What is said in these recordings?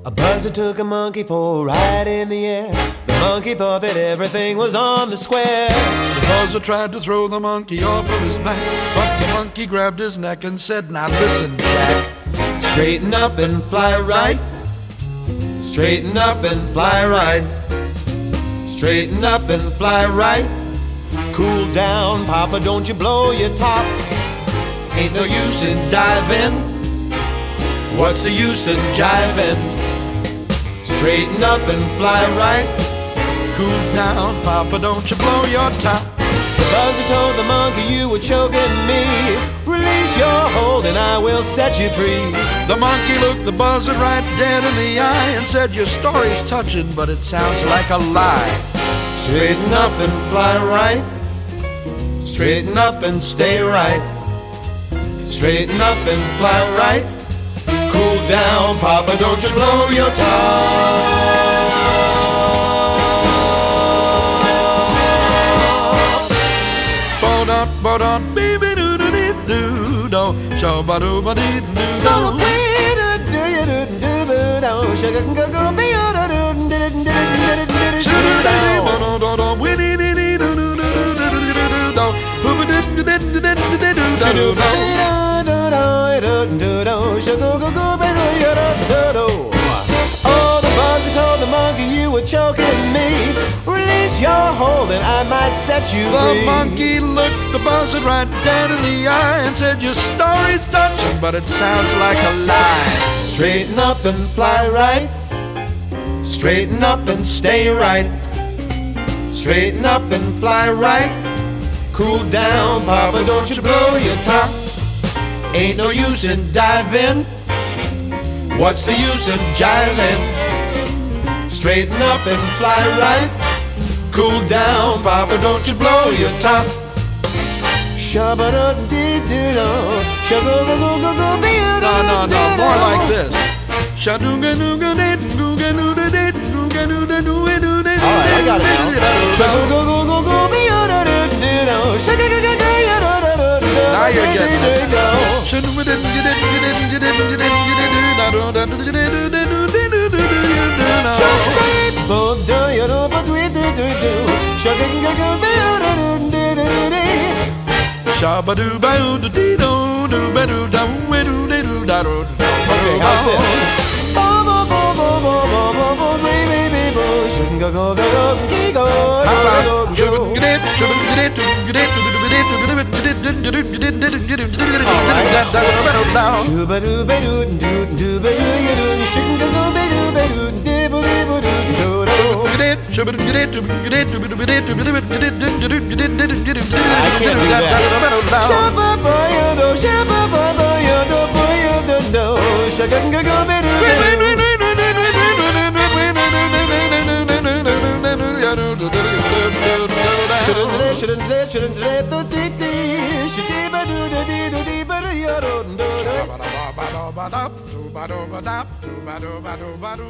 A buzzard took a monkey for a ride in the air. The monkey thought that everything was on the square. The buzzard tried to throw the monkey off of his back, but the monkey grabbed his neck and said, "Now listen, Jack. Straighten up and fly right. Straighten up and fly right. Straighten up and fly right. Cool down, Papa, don't you blow your top. Ain't no use in diving. What's the use in jiving? Straighten up and fly right. Cool down, Papa, don't you blow your top." The buzzard told the monkey, "You were choking me. Release your hold and I will set you free." The monkey looked the buzzard right dead in the eye and said, "Your story's touching, but it sounds like a lie." Straighten up and fly right. Straighten up and stay right. Straighten up and fly right. Cool down, Papa, don't you blow your top. Ba-da, baby, do-do-dee-do-do, shabba-do-ba-dee-do-do. Oh, the buzzard told the monkey, "You were choking me. Release your hold and I might set you free." The monkey looked the buzzard right dead in the eye and said, "Your story's touching, but it sounds like a lie." Straighten up and fly right. Straighten up and stay right. Straighten up and fly right. Cool down, Papa, don't you blow your top. Ain't no use in diving. What's the use in jiving? Straighten up and fly right. Cool down, Papa, don't you blow your top. No, more like this. All right, I got it now. Now you're getting it. Okay, how's this?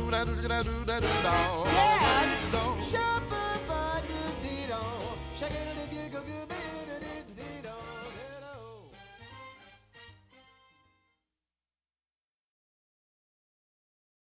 Dad,